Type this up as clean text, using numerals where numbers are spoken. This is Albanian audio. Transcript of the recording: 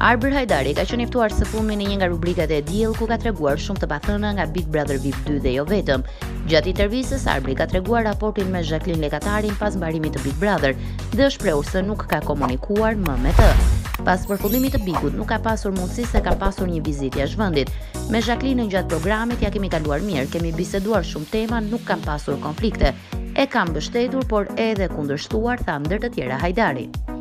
Arbër Hajdari ka qenë i ftuar së fundmi në një nga rubrikat e Diell ku ka treguar shumë të pathëna nga Big Brother VIP 2 dhe jo vetëm. Gjatë intervistës Arbri ka treguar raportin me Jacqueline Lekatarin pas mbarimit të Big Brother dhe është shprehur se nuk ka komunikuar më me të. Pas përfundimit të Bigut nuk ka pasur mundësi se ka pasur një vizitë jashtë vendit. Me Jacqueline gjatë programit ja kemi kaluar mirë, kemi biseduar shumë tema, nuk kam pasur konflikte. E kam mbështetur, por edhe kundërshtuar, tha ndër të tjera Hajdari.